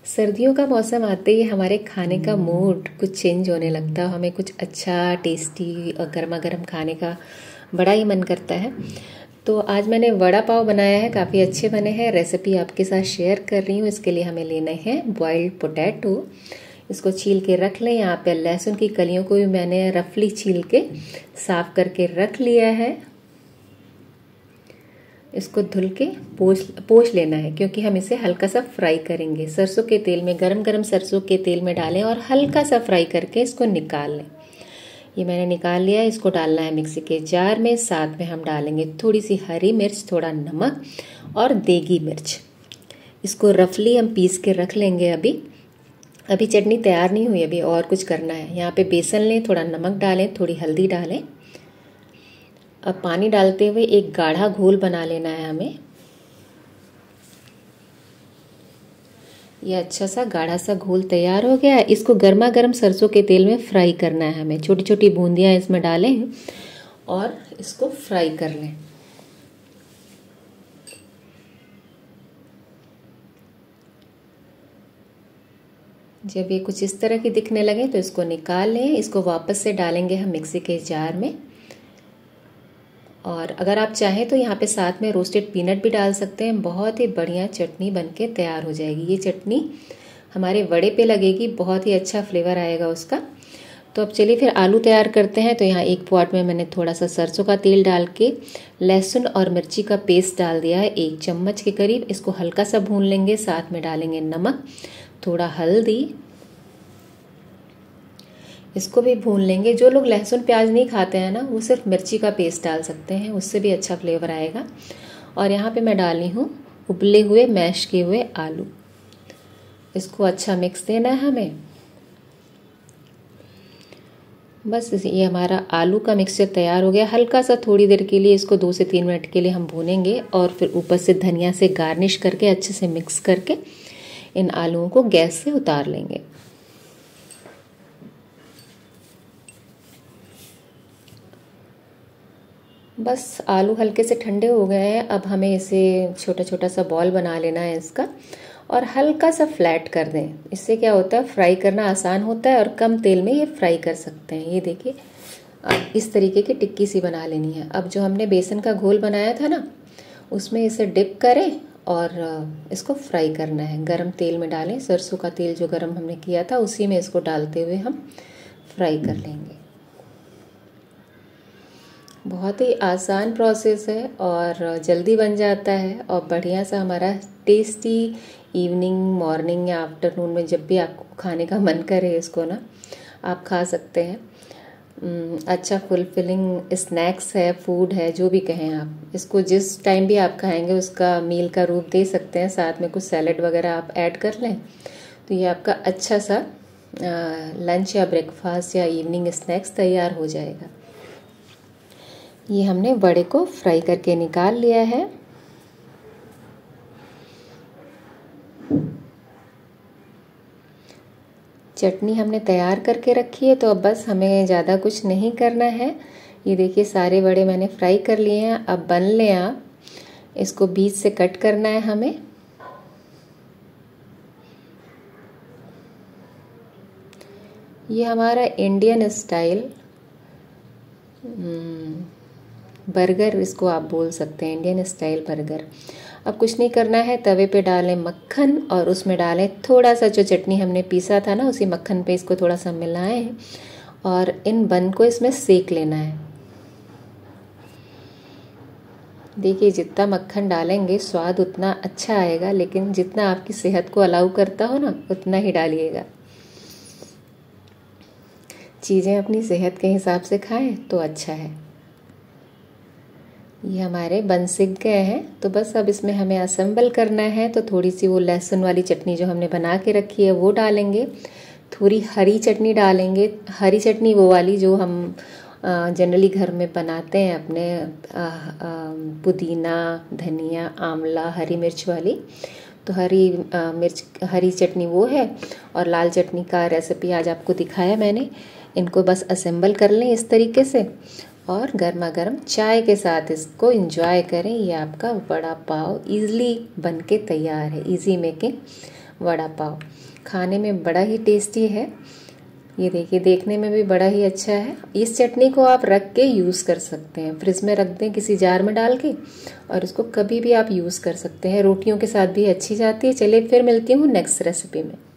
सर्दियों का मौसम आते ही हमारे खाने का मूड कुछ चेंज होने लगता है। हमें कुछ अच्छा टेस्टी और गर्मा गर्म खाने का बड़ा ही मन करता है। तो आज मैंने वड़ा पाव बनाया है, काफ़ी अच्छे बने हैं। रेसिपी आपके साथ शेयर कर रही हूँ। इसके लिए हमें लेने हैं बॉइल्ड पोटैटो। इसको छील के रख लें। यहाँ पे लहसुन की कलियों को भी मैंने रफली छील के साफ करके रख लिया है। इसको धुल के पोंछ लेना है, क्योंकि हम इसे हल्का सा फ्राई करेंगे। सरसों के तेल में, गरम गरम सरसों के तेल में डालें और हल्का सा फ्राई करके इसको निकाल लें। ये मैंने निकाल लिया है। इसको डालना है मिक्सी के जार में। साथ में हम डालेंगे थोड़ी सी हरी मिर्च, थोड़ा नमक और देगी मिर्च। इसको रफली हम पीस के रख लेंगे। अभी चटनी तैयार नहीं हुई, अभी और कुछ करना है। यहाँ पे बेसन लें, थोड़ा नमक डालें, थोड़ी हल्दी डालें। अब पानी डालते हुए एक गाढ़ा घोल बना लेना है हमें। ये अच्छा सा गाढ़ा सा घोल तैयार हो गया है। इसको गर्मा गर्म सरसों के तेल में फ्राई करना है हमें। छोटी छोटी बूंदियां इसमें डालें और इसको फ्राई कर लें। जब ये कुछ इस तरह की दिखने लगे तो इसको निकाल लें। इसको वापस से डालेंगे हम मिक्सी के जार में। और अगर आप चाहें तो यहाँ पे साथ में रोस्टेड पीनट भी डाल सकते हैं। बहुत ही बढ़िया चटनी बनके तैयार हो जाएगी। ये चटनी हमारे वड़े पे लगेगी, बहुत ही अच्छा फ्लेवर आएगा उसका। तो अब चलिए फिर आलू तैयार करते हैं। तो यहाँ एक पॉट में मैंने थोड़ा सा सरसों का तेल डाल के लहसुन और मिर्ची का पेस्ट डाल दिया है, 1 चम्मच के करीब। इसको हल्का सा भून लेंगे। साथ में डालेंगे नमक, थोड़ा हल्दी। इसको भी भून लेंगे। जो लोग लहसुन प्याज नहीं खाते हैं ना, वो सिर्फ मिर्ची का पेस्ट डाल सकते हैं, उससे भी अच्छा फ्लेवर आएगा। और यहाँ पे मैं डाली हूँ उबले हुए मैश किए हुए आलू। इसको अच्छा मिक्स देना है हमें। बस ये हमारा आलू का मिक्सचर तैयार हो गया। हल्का सा थोड़ी देर के लिए इसको 2 से 3 मिनट के लिए हम भूनेंगे और फिर ऊपर से धनिया से गार्निश करके अच्छे से मिक्स करके इन आलूओं को गैस से उतार लेंगे। बस आलू हल्के से ठंडे हो गए हैं। अब हमें इसे छोटा छोटा सा बॉल बना लेना है इसका और हल्का सा फ्लैट कर दें। इससे क्या होता है, फ्राई करना आसान होता है और कम तेल में ये फ्राई कर सकते हैं। ये देखिए, इस तरीके की टिक्की सी बना लेनी है। अब जो हमने बेसन का घोल बनाया था ना, उसमें इसे डिप करें और इसको फ्राई करना है। गरम तेल में डालें। सरसों का तेल जो गरम हमने किया था उसी में इसको डालते हुए हम फ्राई कर लेंगे। बहुत ही आसान प्रोसेस है और जल्दी बन जाता है और बढ़िया सा हमारा टेस्टी इवनिंग, मॉर्निंग या आफ्टरनून में जब भी आपको खाने का मन करे इसको ना, आप खा सकते हैं। अच्छा फुलफिलिंग स्नैक्स है, फूड है, जो भी कहें आप। इसको जिस टाइम भी आप खाएंगे उसका मील का रूप दे सकते हैं। साथ में कुछ सैलेड वगैरह आप ऐड कर लें तो ये आपका अच्छा सा लंच या ब्रेकफास्ट या इवनिंग स्नैक्स तैयार हो जाएगा। ये हमने वड़े को फ्राई करके निकाल लिया है। चटनी हमने तैयार करके रखी है, तो अब बस हमें ज़्यादा कुछ नहीं करना है। ये देखिए, सारे वड़े मैंने फ्राई कर लिए हैं। अब बन लें आप। इसको बीच से कट करना है हमें। ये हमारा इंडियन स्टाइल बर्गर, इसको आप बोल सकते हैं, इंडियन स्टाइल बर्गर। अब कुछ नहीं करना है। तवे पे डालें मक्खन और उसमें डालें थोड़ा सा जो चटनी हमने पीसा था ना, उसी मक्खन पे इसको थोड़ा सा मिलाएं और इन बन को इसमें सेक लेना है। देखिए, जितना मक्खन डालेंगे स्वाद उतना अच्छा आएगा, लेकिन जितना आपकी सेहत को अलाउ करता हो ना, उतना ही डालिएगा। चीज़ें अपनी सेहत के हिसाब से खाएं तो अच्छा है। ये हमारे बन सिक गए हैं। तो बस अब इसमें हमें असेंबल करना है। तो थोड़ी सी वो लहसुन वाली चटनी जो हमने बना के रखी है वो डालेंगे। थोड़ी हरी चटनी डालेंगे। हरी चटनी वो वाली जो हम जनरली घर में बनाते हैं अपने, पुदीना, धनिया, आंवला, हरी मिर्च वाली। तो हरी चटनी वो है। और लाल चटनी का रेसिपी आज आपको दिखाया मैंने। इनको बस असेंबल कर लें इस तरीके से और गर्मा गर्म चाय के साथ इसको एंजॉय करें। ये आपका वड़ा पाव इजीली बनके तैयार है। Easy making vada pav. खाने में बड़ा ही टेस्टी है। ये देखिए, देखने में भी बड़ा ही अच्छा है। इस चटनी को आप रख के यूज़ कर सकते हैं, फ्रिज में रख दें किसी जार में डाल के, और इसको कभी भी आप यूज़ कर सकते हैं। रोटियों के साथ भी अच्छी जाती है। चलिए फिर मिलती हूँ नेक्स्ट रेसिपी में।